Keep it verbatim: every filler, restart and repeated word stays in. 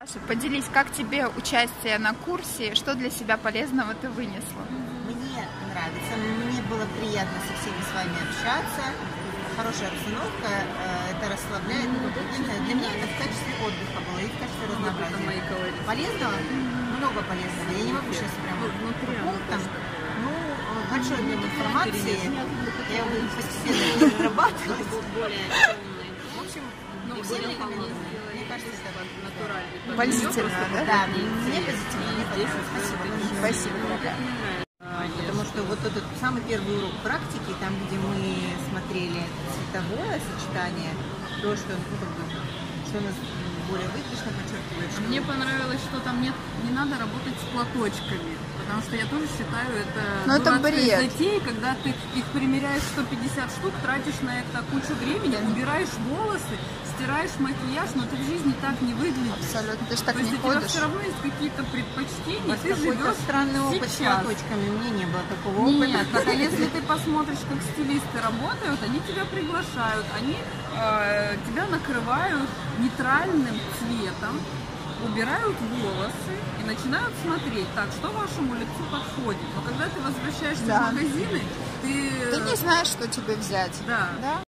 Саша, поделись, как тебе участие на курсе, что для себя полезного ты вынесла? Мне нравится, мне было приятно со всеми с вами общаться, хорошая обстановка, это расслабляет, для меня это в качестве отдыха было и в качестве разнообразия. Полезного? Много полезного, я не могу сейчас прямо по пунктам, ну, большой объем информации, я его постепенно перерабатывать. В общем, мне кажется, это натурально. Позитивно, да? Да, мне позитивно, мне понравилось. Спасибо. Спасибо. Потому что вот этот самый первый урок практики, там, где мы смотрели цветовое сочетание, то, что, ну, как бы, что у нас более выигрышно подчеркивает. Что... Мне понравилось, что там нет, не надо работать с платочками, потому что я тоже считаю это дурацкой затеей, когда ты их примеряешь сто пятьдесят штук, тратишь на это кучу времени, убираешь волосы, стираешь макияж, но ты в жизни так не выглядишь. Абсолютно, ты же так То есть не у тебя ходишь. все равно есть какие-то предпочтения, ты живешь странный опыт сейчас. с платочками, у меня не было такого Нет, опыта. а если ты посмотришь, как стилисты работают, они тебя приглашают, они э, тебя накрывают нейтральным цветом, убирают волосы и начинают смотреть, так, что вашему лицу подходит. Но когда ты возвращаешься Да. в магазины, ты... Ты не знаешь, что тебе взять. Да. Да?